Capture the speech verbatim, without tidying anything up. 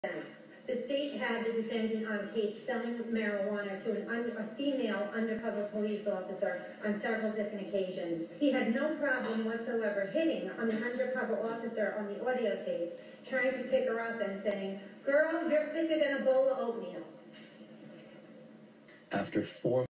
The state had the defendant on tape selling marijuana to an un a female undercover police officer on several different occasions. He had no problem whatsoever hitting on the undercover officer on the audio tape, trying to pick her up and saying, "Girl, you're thicker than a bowl of oatmeal." After four